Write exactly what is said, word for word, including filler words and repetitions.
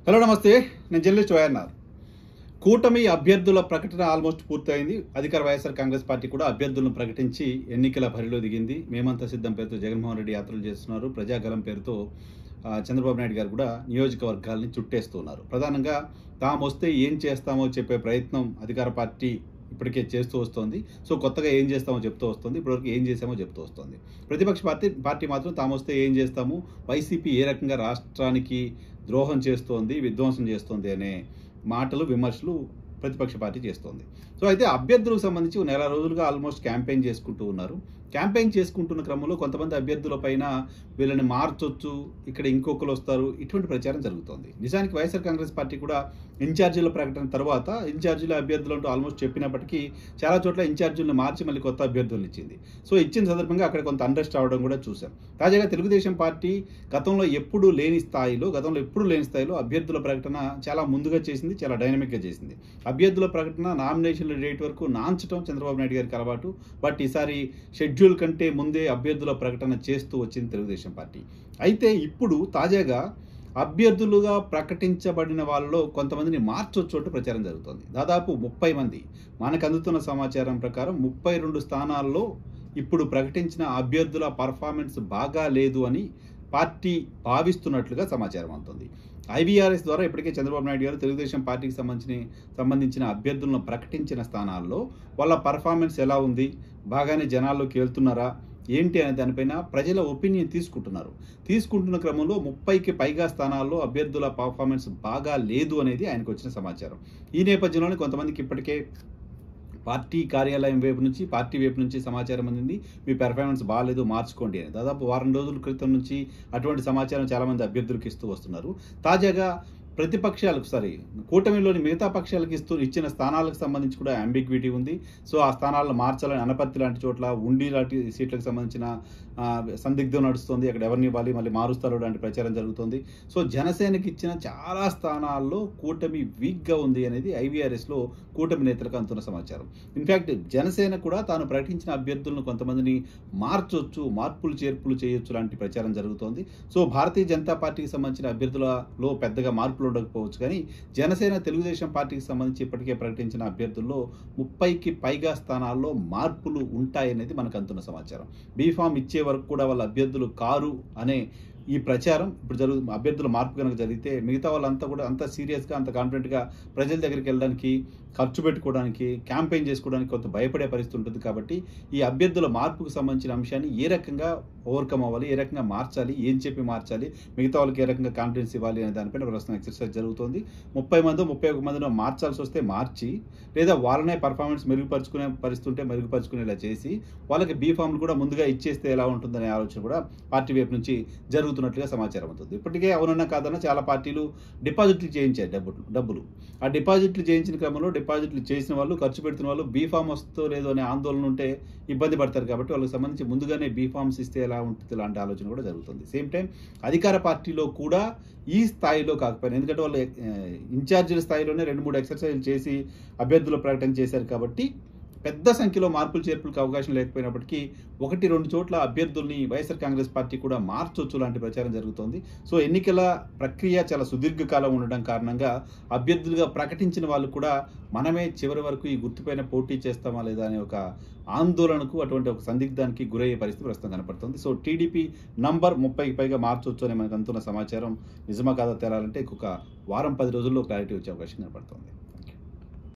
Hello నమస్తే, నేను journalist YNR. కూటమి అభ్యర్థుల ప్రకటన ఆల్మోస్ట్ పూర్తయింది. అధికార వైఎస్ఆర్ కాంగ్రెస్ పార్టీ కూడా అభ్యర్థులను ప్రకటించి ఎన్నికల బరిలో దిగింది. మేమంతా సిద్ధం పేరుతో జగన్మోహన్ రెడ్డి యాత్రలు చేస్తున్నారు. ప్రజాగలం పేరుతో చంద్రబాబు నాయుడు గారు కూడా నియోజకవర్గాల్ని చుట్టేస్తున్నారు. ప్రధానంగా తాము వస్తే ఏం చేస్తామో చెప్పే ప్రయత్నం అధికార పార్టీ ఇప్పటికే చేస్తూ వస్తుంది. సో కొత్తగా ఏం చేస్తామో చెప్తూ వస్తుంది. ఇప్పటివరకు ఏం చేస్తామో చెప్తూ వస్తుంది. ప్రతిపక్ష పార్టీ పార్టీ మాత్రం తాము వస్తే ఏం చేస్తాము, వైసీపీ ఏ రకంగా రాష్ట్రానికి ద్రోహం చేస్తోంది, విధ్వంసం చేస్తోంది అనే మాటలు, విమర్శలు ప్రతిపక్ష పార్టీ చేస్తోంది. సో అయితే అభ్యర్థులకు సంబంధించి నెల రోజులుగా ఆల్మోస్ట్ క్యాంపెయిన్ చేసుకుంటూ ఉన్నారు. క్యాంపెయిన్ చేసుకుంటున్న క్రమంలో కొంతమంది అభ్యర్థుల పైన వీళ్ళని మార్చొచ్చు, ఇక్కడ ఇంకొకరు వస్తారు, ఇటువంటి ప్రచారం జరుగుతోంది. నిజానికి వైఎస్ఆర్ కాంగ్రెస్ పార్టీ కూడా ఇన్ఛార్జీల ప్రకటన తర్వాత ఇన్ఛార్జీల అభ్యర్థులు అంటూ ఆల్మోస్ట్ చెప్పినప్పటికీ చాలా చోట్ల ఇన్ఛార్జీలను మార్చి మళ్ళీ కొత్త అభ్యర్థులను ఇచ్చింది. సో ఇచ్చిన సందర్భంగా అక్కడ కొంత అండర్స్ట్ అవడం కూడా చూసాం. తాజాగా తెలుగుదేశం పార్టీ గతంలో ఎప్పుడూ లేని స్థాయిలో గతంలో ఎప్పుడూ లేని స్థాయిలో అభ్యర్థుల ప్రకటన చాలా ముందుగా చేసింది, చాలా డైనమిక్గా చేసింది. అభ్యర్థుల ప్రకటన నామినేషన్ల డేట్ వరకు నాంచడం చంద్రబాబు నాయుడు గారికి అలవాటు. బట్ ఈసారి షెడ్యూల్ కంటే ముందే అభ్యర్థుల ప్రకటన చేస్తూ వచ్చింది తెలుగుదేశం పార్టీ. అయితే ఇప్పుడు తాజాగా అభ్యర్థులుగా ప్రకటించబడిన వాళ్ళలో కొంతమందిని మార్చొచ్చోటు ప్రచారం జరుగుతోంది. దాదాపు ముప్పై మంది, మనకు అందుతున్న సమాచారం ప్రకారం ముప్పై రెండు స్థానాల్లో ఇప్పుడు ప్రకటించిన అభ్యర్థుల పర్ఫార్మెన్స్ బాగా లేదు అని పార్టీ భావిస్తున్నట్లుగా సమాచారం అందుతుంది. ఐవీఆర్ఎస్ ద్వారా ఇప్పటికే చంద్రబాబు నాయుడు గారు తెలుగుదేశం పార్టీకి సంబంధించిన సంబంధించిన అభ్యర్థులను ప్రకటించిన స్థానాల్లో వాళ్ళ పర్ఫార్మెన్స్ ఎలా ఉంది, బాగానే జనాల్లోకి వెళ్తున్నారా ఏంటి అనే దానిపైన ప్రజల ఒపీనియన్ తీసుకుంటున్నారు. తీసుకుంటున్న క్రమంలో ముప్పైకి పైగా స్థానాల్లో అభ్యర్థుల పర్ఫార్మెన్స్ బాగా లేదు అనేది ఆయనకు వచ్చిన సమాచారం. ఈ నేపథ్యంలోనే కొంతమందికి ఇప్పటికే పార్టీ కార్యాలయం వైపు నుంచి పార్టీ వైపు నుంచి సమాచారం అందింది, మీ పెర్ఫార్మెన్స్ బాగాలేదు, మార్చుకోండి అని. దాదాపు వారం రోజుల క్రితం నుంచి అటువంటి సమాచారం చాలామంది అభ్యర్థులకు ఇస్తూ వస్తున్నారు. తాజాగా ప్రతిపక్షాలకు సారీ కూటమిలోని మిగతా పక్షాలకు ఇస్తూ ఇచ్చిన స్థానాలకు సంబంధించి కూడా అంబిగ్విటీ ఉంది. సో ఆ స్థానాలను మార్చాలని అనపర్తి లాంటి చోట్ల, ఉండి లాంటి సీట్లకు సంబంధించిన సందిగ్ధం నడుస్తుంది. అక్కడ ఎవరిని ఇవ్వాలి, మళ్ళీ మారుస్తారు లాంటి ప్రచారం జరుగుతుంది. సో జనసేనకి ఇచ్చిన చాలా స్థానాల్లో కూటమి వీక్గా ఉంది అనేది ఐవీఆర్ఎస్లో కూటమి నేతలకు అందుతున్న సమాచారం. ఇన్ఫ్యాక్ట్ జనసేన కూడా తాను ప్రకటించిన అభ్యర్థులను కొంతమందిని మార్చొచ్చు, మార్పులు చేర్పులు చేయొచ్చు లాంటి ప్రచారం జరుగుతోంది. సో భారతీయ జనతా పార్టీకి సంబంధించిన అభ్యర్థులలో పెద్దగా మార్పులు ఉండకపోవచ్చు, కానీ జనసేన తెలుగుదేశం పార్టీకి సంబంధించి ఇప్పటికే ప్రకటించిన అభ్యర్థుల్లో ముప్పైకి పైగా స్థానాల్లో మార్పులు ఉంటాయనేది మనకు అందుతున్న సమాచారం. బీఫామ్ ఇచ్చే వరకు కూడా వాళ్ళ అభ్యర్థులు కారు అనే ఈ ప్రచారం ఇప్పుడు జరుగు అభ్యర్థుల మార్పు కనుక జరిగితే మిగతా వాళ్ళంతా కూడా అంత సీరియస్గా, అంత కాన్ఫిడెంట్గా ప్రజల దగ్గరికి వెళ్ళడానికి, ఖర్చు పెట్టుకోవడానికి, క్యాంపెయిన్ చేసుకోవడానికి కొంత భయపడే పరిస్థితి ఉంటుంది. కాబట్టి ఈ అభ్యర్థుల మార్పుకు సంబంధించిన అంశాన్ని ఏ రకంగా ఓవర్కమ్ అవ్వాలి, ఏ రకంగా మార్చాలి, ఏం చెప్పి మార్చాలి, మిగతా వాళ్ళకి ఏ రకంగా కాన్ఫిడెన్స్ ఇవ్వాలి అనే దానిపైన ప్రస్తుతం ఎక్సర్సైజ్ జరుగుతుంది. ముప్పై మంది ముప్పై ఒక మందిలో మార్చాల్సి వస్తే మార్చి, లేదా వాళ్ళనే పర్ఫార్మెన్స్ మెరుగుపరుచుకునే పరిస్థితి ఉంటే మెరుగుపరుచుకునేలా చేసి వాళ్ళకి బీఫామ్లు కూడా ముందుగా ఇచ్చేస్తే ఎలా ఉంటుందనే ఆలోచన కూడా పార్టీ వైపు నుంచి జరుగుతున్నట్లుగా సమాచారం అవుతుంది. ఇప్పటికే అవునన్నా కాదన్నా చాలా పార్టీలు డిపాజిట్లు చేయించాయి డబ్బులు డబ్బులు ఆ డిపాజిట్లు చేయించిన క్రమంలో డిపాజిట్లు చేసిన వాళ్ళు, ఖర్చు పెడుతున్న వాళ్ళు బీఫామ్ వస్తుందో లేదో అనే ఆందోళన ఉంటే ఇబ్బంది పడతారు. కాబట్టి వాళ్ళకి సంబంధించి ముందుగానే బీఫామ్స్ ఇస్తే ఎలా ఉంటుంది లాంటి ఆలోచన కూడా జరుగుతుంది. సేమ్ టైం అధికార పార్టీలో కూడా ఈ స్థాయిలో కాకపోయినా, ఎందుకంటే వాళ్ళు ఇన్ఛార్జీల స్థాయిలోనే రెండు మూడు ఎక్సర్సైజ్లు చేసి అభ్యర్థుల ప్రకటన చేశారు. కాబట్టి పెద్ద సంఖ్యలో మార్పులు చేర్పులకు అవకాశం లేకపోయినప్పటికీ ఒకటి రెండు చోట్ల అభ్యర్థుల్ని వైఎస్ఆర్ కాంగ్రెస్ పార్టీ కూడా మార్చొచ్చు లాంటి ప్రచారం జరుగుతోంది. సో ఎన్నికల ప్రక్రియ చాలా సుదీర్ఘకాలం ఉండడం కారణంగా అభ్యర్థులుగా ప్రకటించిన వాళ్ళు కూడా మనమే చివరి వరకు ఈ గుర్తుపైన పోటీ చేస్తామా లేదా అనే ఒక ఆందోళనకు, అటువంటి ఒక సందిగ్ధానికి గురయ్యే పరిస్థితి ప్రస్తుతం కనపడుతుంది. సో టీడీపీ నంబర్ ముప్పైకి పైగా మార్చొచ్చు అని మనకు అందుతున్న సమాచారం నిజమా కాదా తేలాలంటే ఇంకొక వారం పది రోజుల్లో క్లారిటీ వచ్చే అవకాశం కనపడుతుంది.